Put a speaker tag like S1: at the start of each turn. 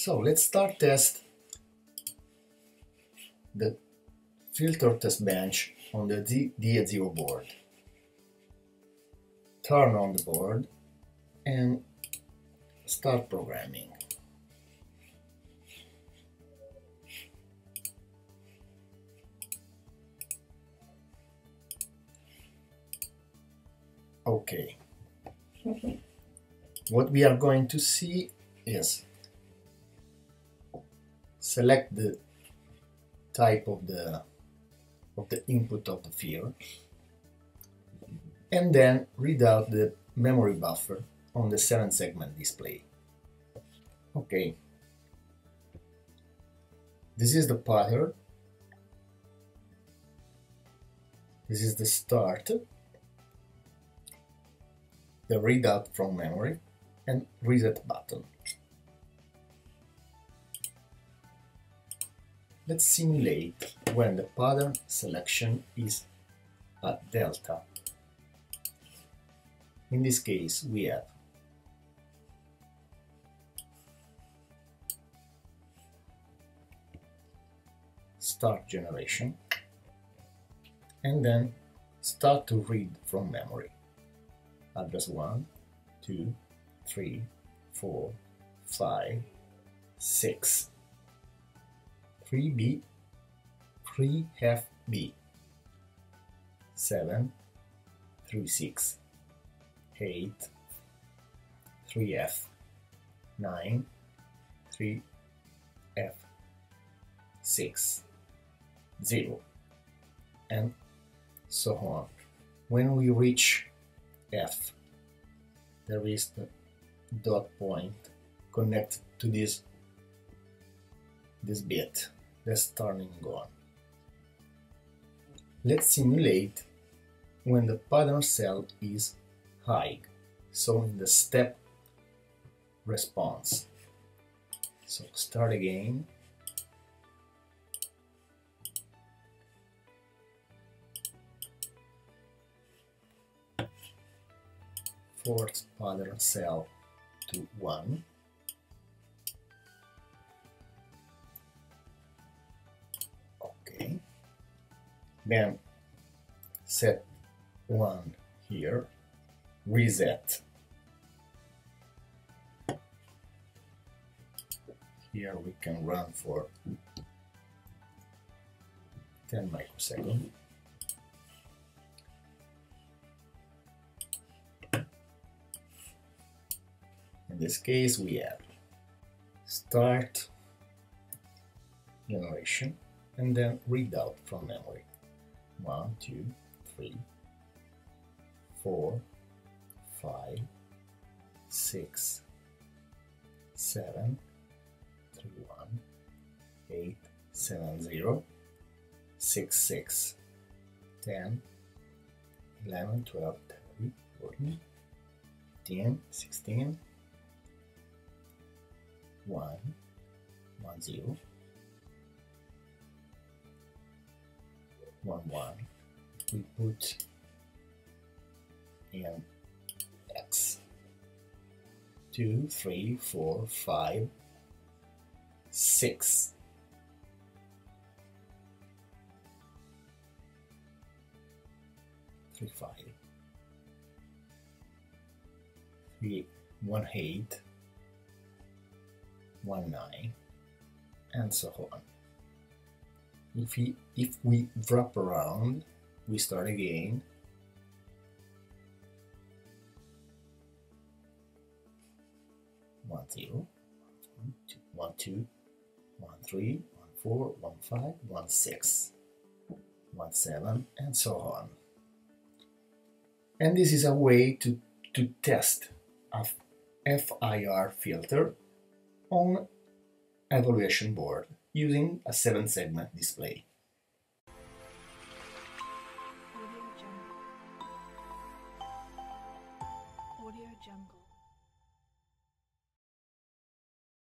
S1: So let's start test the filter test bench on the D0 board. Turn on the board and start programming. Okay. What we are going to see is select the type of the input of the FIR and then read out the memory buffer on the 7-segment display. Okay, this is the pattern, this is the start, the readout from memory and reset button. Let's simulate when the pattern selection is at delta. In this case, we have start generation and then start to read from memory. Address 1, 2, 3, 4, 5, 6, 3B, 3FB, 7, 36, 8, 3F, 9, 3F, 6, 0, and so on. When we reach F, there is the dot point connected to this bit that's turning on. Let's simulate when the pattern cell is high, so in the step response. So start again. Force pattern cell to 1. Okay. Then set 1 here. Reset. Here we can run for 10 microseconds. In this case, we have start generation and then read out from memory. 1, 2, 3, 4, 5, 6, 7, 3, 1, 8, 7, 0, 6, 6, 10, 11, 12, 13, 14, 15, 16, 1, 1, 0, 1, 1. We put in X. 2, 3, 4, 5, 6. 3, 5. 3, 1, 8. 1, 9, and so on. If we wrap around, we start again. 1, 0, 1, 2, 1, 3, 1, 4, 1, 5, 1, 6, 1, 7, and so on. And this is a way to test a FIR filter on evaluation board using a 7-segment display.